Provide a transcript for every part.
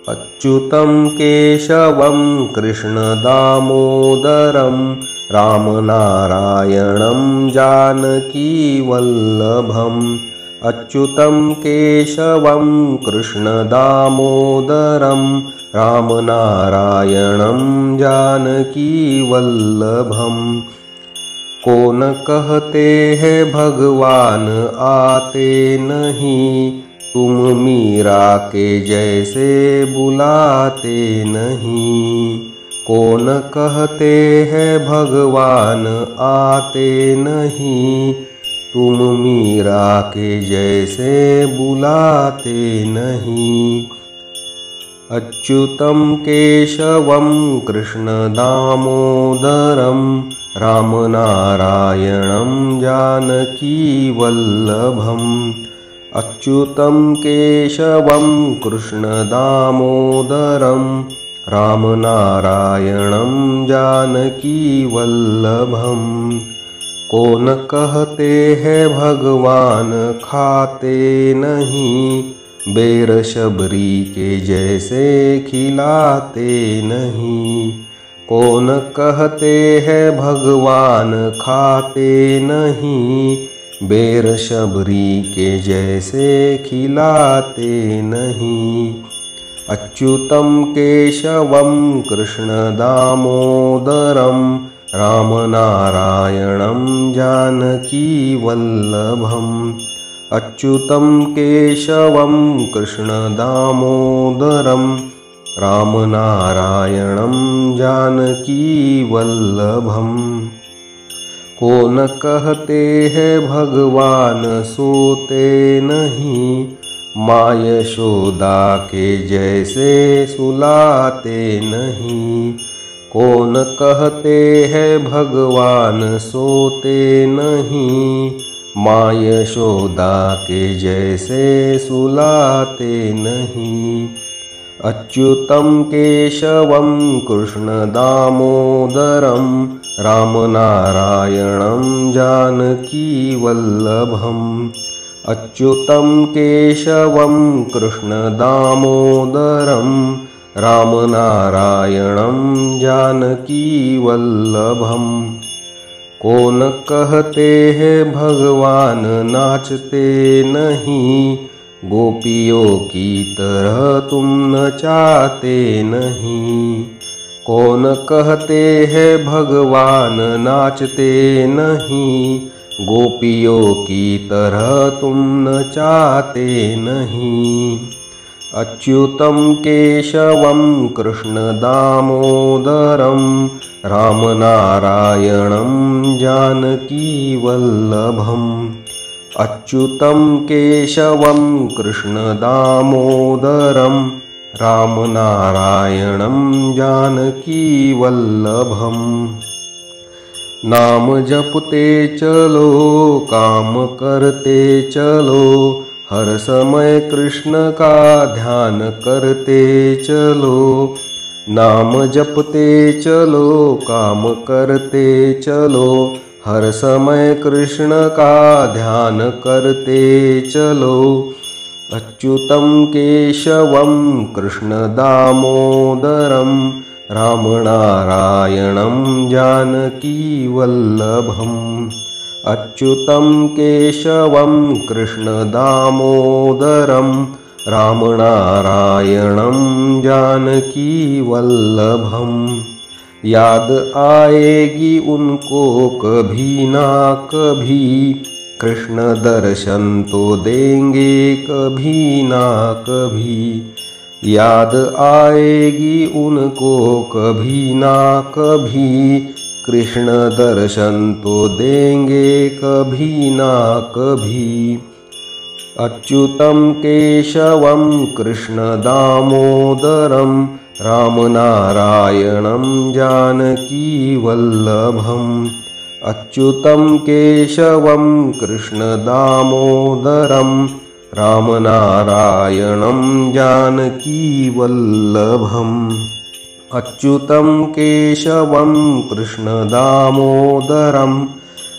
अच्युतं केशवं कृष्णदामोदरं रामनारायणं जानकीवल्लभम्। अच्युतं केशवं कृष्णदामोदरं रामनारायणं जानकीवल्लभम्। कौन कहते हैं भगवान आते नहीं, तुम मीरा के जैसे बुलाते नहीं। कौन कहते हैं भगवान आते नहीं, तुम मीरा के जैसे बुलाते नहीं। अच्युतं केशवं कृष्णदामोदरं रामनारायणं जानकीवल्लभम्। अच्युतं केशवं कृष्णदामोदरं रामनारायणं जानकीवल्लभम्। कौन कहते हैं भगवान खाते नहीं, बेर शबरी के जैसे खिलाते नहीं। कौन कहते हैं भगवान खाते नहीं, बेर शबरी के जैसे खिलाते नहीं। अच्युतं केशवं कृष्णदामोदरं रामनारायणं जानकीवल्लभम्। अच्युतं केशवं कृष्णदामोदरं रामनारायणं जानकीवल्लभम्। कौन कहते हैं भगवान सोते नहीं, माँ यशोदा के जैसे सुलाते नहीं। कौन कहते हैं भगवान सोते नहीं, माँ यशोदा के जैसे सुलाते नहीं। अच्युतं केशवं कृष्णदामोदरं रामनारायणं जानकीवल्लभम्। अच्युतं केशवं कृष्णदामोदरं रामनारायणं जानकीवल्लभम्। कौन कहते हैं भगवान नाचते नहीं, गोपियों की तरह तुम नचाते नहीं। कौन कहते हैं भगवान नाचते नहीं, गोपियों की तरह तुम नचाते नहीं। अच्युतं केशवं कृष्णदामोदरं रामनारायणं जानकीवल्लभम्। अच्युतं केशवं कृष्णदामोदरं रामनारायणं जानकीवल्लभम्। नाम जपते चलो काम करते चलो, हर समय कृष्ण का ध्यान करते चलो। नाम जपते चलो काम करते चलो, हर समय कृष्ण का ध्यान करते चलो। अच्युतं केशवं कृष्णदामोदरं रामनारायणं जानकीवल्लभम्। अच्युतं केशवं कृष्णदामोदरं रामनारायणं जानकीवल्लभम्। याद आएगी उनको कभी ना कभी, कृष्ण दर्शन तो देंगे कभी ना कभी। याद आएगी उनको कभी ना कभी, कृष्ण दर्शन तो देंगे कभी ना कभी। अच्युतं केशवं कृष्णदामोदरं रामनारायणं जानकीवल्लभम्। अच्युतं केशवं कृष्णदामोदरं रामनारायणं जानकीवल्लभम्। अच्युतं केशवं कृष्णदामोदरं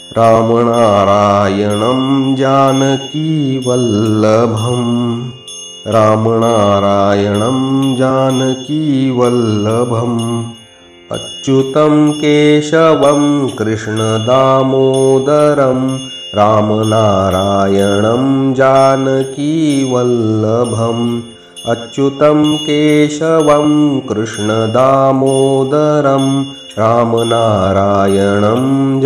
रामनारायणं जानकीवल्लभम्। रामनारायणं जानकीवल्लभम् अच्युतं केशवं कृष्णदामोदरं रामनारायणं जानकीवल्लभम् अच्युतं केशवं कृष्णदामोदरं रामनारायणं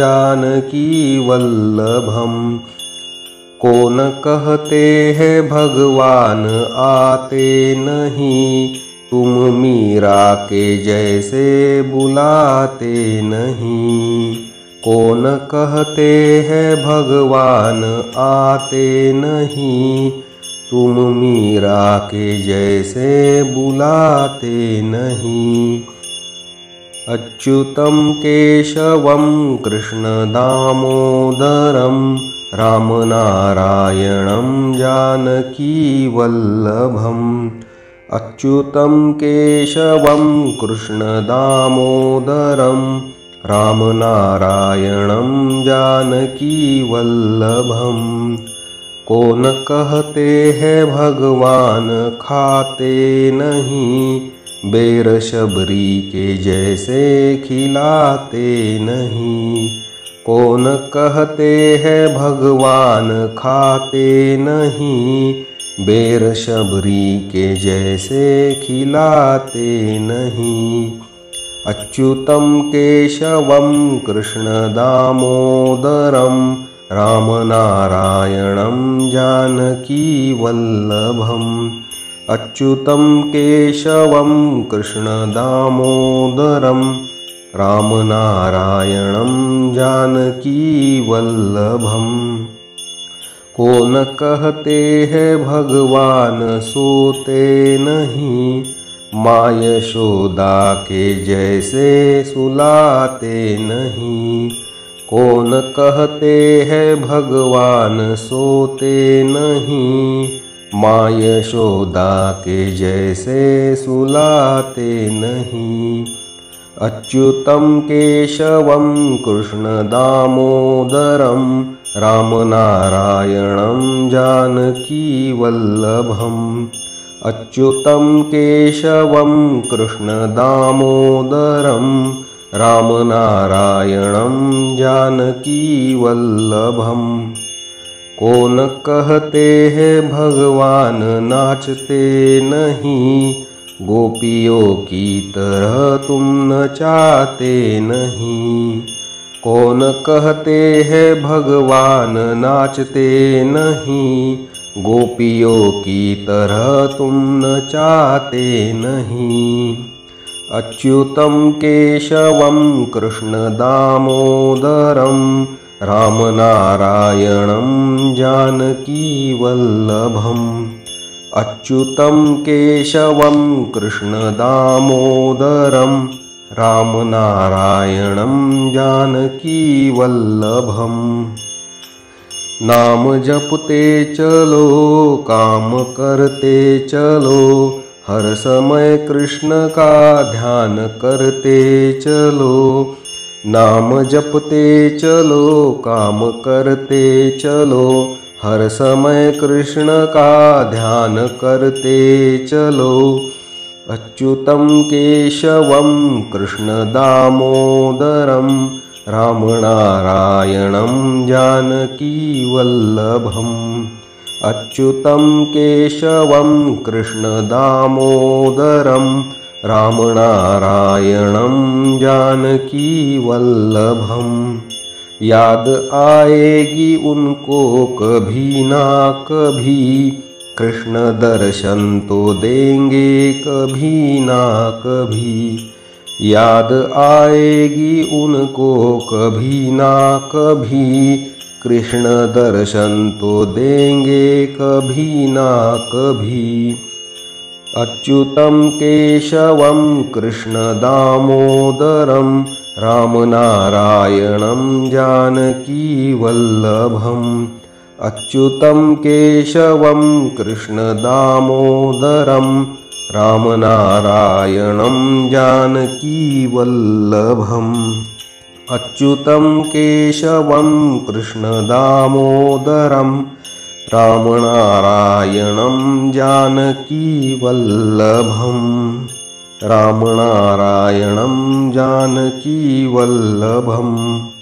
जानकीवल्लभम् कौन कहते हैं भगवान आते नहीं, तुम मीरा के जैसे बुलाते नहीं। कौन कहते हैं भगवान आते नहीं, तुम मीरा के जैसे बुलाते नहीं। अच्युतं केशवं कृष्णदामोदरं रामनारायणं जानकीवल्लभम् अच्युतं केशवं कृष्णदामोदरं रामनारायणं जानकीवल्लभम् कौन कहते हैं भगवान खाते नहीं, बेर शबरी के जैसे खिलाते नहीं। कौन कहते हैं भगवान खाते नहीं, बेर शबरी के जैसे खिलाते नहीं। अच्युतं केशवं कृष्णदामोदरं रामनारायणं जानकीवल्लभम् अच्युतं केशवं कृष्णदामोदरं रामनारायणं जानकीवल्लभम् कौन कहते हैं भगवान सोते नहीं, माँ यशोदा के जैसे सुलाते नहीं। कौन कहते हैं भगवान सोते नहीं, माँ यशोदा के जैसे सुलाते नहीं। अच्युतं केशवं कृष्णदामोदरं रामनारायणं जानकीवल्लभम् अच्युतं केशवं कृष्णदामोदरं रामनारायणं जानकीवल्लभम् कौन कहते हैं भगवान नाचते नहीं, गोपियों की तरह तुम नचाते नहीं। कौन कहते हैं भगवान नाचते नहीं, गोपियों की तरह तुम नचाते नहीं। अच्युतं केशवं कृष्णदामोदरं रामनारायणं जानकीवल्लभम् अच्युतं केशवं कृष्णदामोदरं रामनारायणं जानकीवल्लभम् नाम जपते चलो काम करते चलो, हर समय कृष्ण का ध्यान करते चलो। नाम जपते चलो काम करते चलो, हर समय कृष्ण का ध्यान करते चलो। अच्युतं केशवं कृष्णदामोदरं रामनारायणं जानकीवल्लभम् अच्युतं केशवं कृष्णदामोदरं रामनारायणं जानकीवल्लभम् याद आएगी उनको कभी ना कभी, कृष्ण दर्शन तो देंगे कभी ना कभी। याद आएगी उनको कभी ना कभी, कृष्ण दर्शन तो देंगे कभी ना कभी। अच्युतं केशवं कृष्णदामोदरं रामनारायणं जानकीवल्लभम् अच्युतं केशवं कृष्णदामोदरं रामनारायणं जानकीवल्लभम् अच्युतं केशवं कृष्णदामोदरं रामनारायणं जानकीवल्लभम् रामनारायणं जानकीवल्लभम्।